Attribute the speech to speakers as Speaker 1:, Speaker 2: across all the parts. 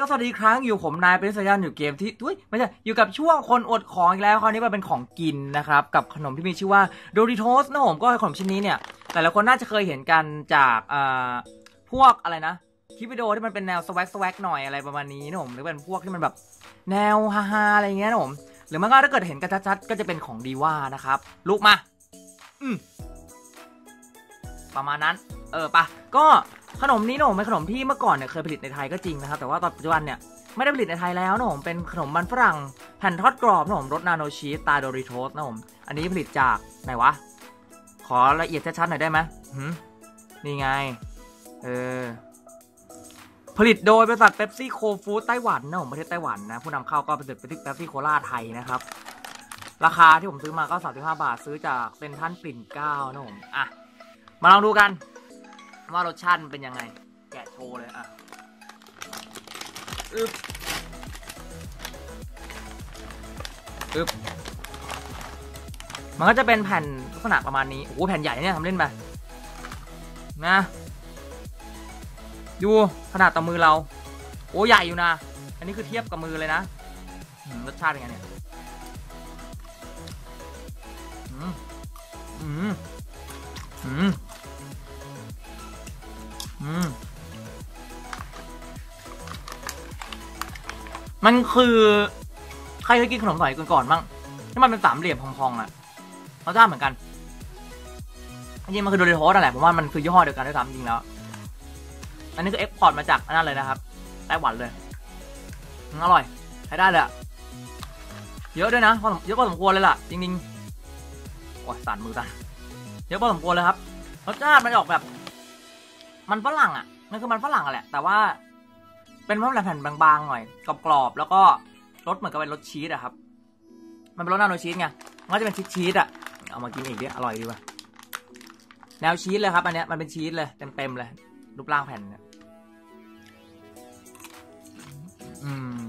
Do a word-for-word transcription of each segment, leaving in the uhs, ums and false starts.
Speaker 1: ก็สวัสดีครั้งอยู่ผมนายเป็นสัญญาณอยู่เกมที่อุ้ยไม่ใช่อยู่กับช่วงคนอดของอีกแล้วคราวนี้มาเป็นของกินนะครับกับขนมที่มีชื่อว่าโดริโทสนะผมก็ขนมชิ้นนี้เนี่ยแต่ละคนน่าจะเคยเห็นกันจากอ่าพวกอะไรนะคลิปวิดีโอที่มันเป็นแนวสวักสวักหน่อยอะไรประมาณนี้นะผมหรือเป็นพวกที่มันแบบแนวฮาๆอะไรเงี้ยนะผมหรือมันก็ถ้าเกิดเห็นกันชัดๆก็จะเป็นของดีว่านะครับลุกมาอืมประมาณนั้นเออปะก็ขนมนี้นะผมเป็นขนมที่เมื่อก่อนเนี่ยเคยผลิตในไทยก็จริงนะครับแต่ว่าตอนปัจจุบันเนี่ยไม่ได้ผลิตในไทยแล้วนะผมเป็นขนมมันฝรั่งแผ่นทอดกรอบนะผมรสนาโนชีสตาโดริโทสนะผมอันนี้ผลิตจากไหนวะขอละเอียดชัดๆหน่อยได้ไหมนี่ไงเออผลิตโดยบริษัทเป๊ปซี่โคฟู้ดไต้หวันนะผมประเทศไต้หวันนะผู้นำเข้าก็เป็นเป๊ปซี่โคลาไทยนะครับราคาที่ผมซื้อมาก็สามสิบห้าบาทซื้อจากเป็นท่านปิ่นเกล้านะผมอ่ะมาลองดูกันว่ารสชาติมันเป็นยังไงแกะโชว์เลยอ่ะอึ๊บอึ๊บมันก็จะเป็นแผ่นลักษณะประมาณนี้โอ้โหแผ่นใหญ่เนี่ยทำเล่นไปนะดูขนาดต่อมือเราโอ้ใหญ่อยู่นะอันนี้คือเทียบกับมือเลยนะรสชาติเป็นไงเนี่ยอืมอืมอืมอืมมันคือใครเคยกินขนมสมัยก่อนๆบ้างที่มันเป็นสามเหลี่ยมพองๆอ่ะรสชาติเหมือนกันจริงๆมันคือโดริโทสนั่นแหละผมว่ามันคือยี่ห้อเดียวกันด้วยซ้ำจริงแล้วอันนี้คือเอ็กพอร์ตมาจากนั่นเลยนะครับไต้หวันเลยอร่อยใช้ได้เลยอะเยอะด้วยนะเยอะพอสมควรเลยล่ะจริงๆโอ้ยสั่นมือสั่นเยอะพอสมควรเลยครับรสชาติมันออกแบบมันฝรั่งอ่ะมันคือมันฝรั่งอ่ะแหละแต่ว่าเป็นมันแผ่นบางๆหน่อยกรอบๆแล้วก็รสเหมือนกับเป็นรสชีสอะครับมันเป็นรสนาโนชีสไงมันก็จะเป็นชีสชีสอะเอามากินอีกดิอร่อยดีว่ะแนวชีสเลยครับอันเนี้ยมันเป็นชีสเลยเต็มๆเลยรูปร่างแผ่นเนี่ยอืม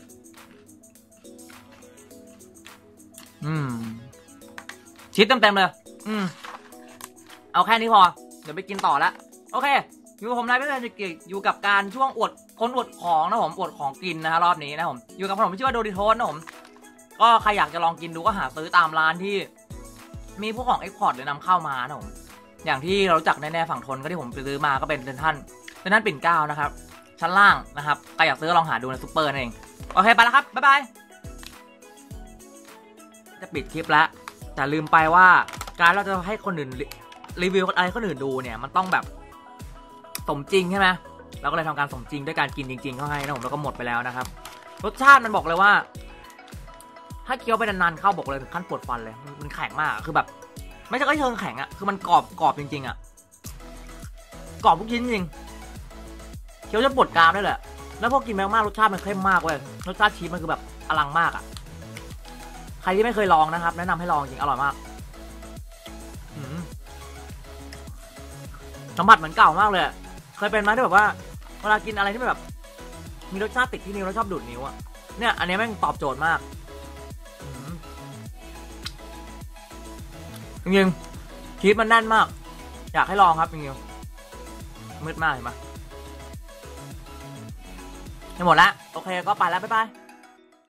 Speaker 1: อืมชีสเต็มๆเลยอืมเอาแค่นี้พอเดี๋ยวไปกินต่อแล้วโอเคอยู่กับผมนายเพื่อนจะอยู่กับการช่วงอวดคนอวดของนะผมอวดของกินนะฮะรอบนี้นะผมอยู่กับขนมที่ชื่อว่าโดริโทสนะผมก็ใครอยากจะลองกินดูก็หาซื้อตามร้านที่มีพวกของเอ็กพอร์ตหรือนำเข้ามานะผมอย่างที่เรารู้จักแน่ๆฝั่งทนก็ที่ผมไปซื้อมาก็เป็นเซนทันเซนทันปิ่นเกล้านะครับชั้นล่างนะครับใครอยากซื้อลองหาดูในซุปเปอร์นั่นเองโอเคไปแล้วครับบ๊ายบายจะปิดคลิปแล้วแต่ลืมไปว่าการเราจะให้คนอื่นรีวิวอะไรคนอื่นดูเนี่ยมันต้องแบบสมจริงใช่ไหมเราก็เลยทำการสมจริงด้วยการกินจริงๆเข้าให้นะผมแล้วก็หมดไปแล้วนะครับรสชาติมันบอกเลยว่าถ้าเคี้ยวไปนานๆเข้าบอกเลยถึงขั้นปวดฟันเลยมันแข็งมากคือแบบไม่ใช่ก็เชิงแข็งอ่ะคือมันกรอบกรอบจริงๆอ่ะกรอบทุกชิ้นจริงเคี้ยวจะปวดกรามได้เลยแล้วพอกินไปมากรสชาติมันเข้มมากเว้ยรสชาติชีสมันคือแบบอลังมากอ่ะใครที่ไม่เคยลองนะครับแนะนำให้ลองจริงอร่อยมากสัมผัสเหมือนเก่ามากเลยเคยเป็นไหมที่แบบว่าเวลากินอะไรที่แบบมีรสชาติติดที่นิ้วแล้วชอบดูดนิ้วอ่ะเนี่ยอันนี้แม่งตอบโจทย์มากจริงๆชีสมันแน่นมากอยากให้ลองครับจริงๆมืดมากเห็นไหมหมดแล้วโอเคก็ไปแล้วบ๊ายบาย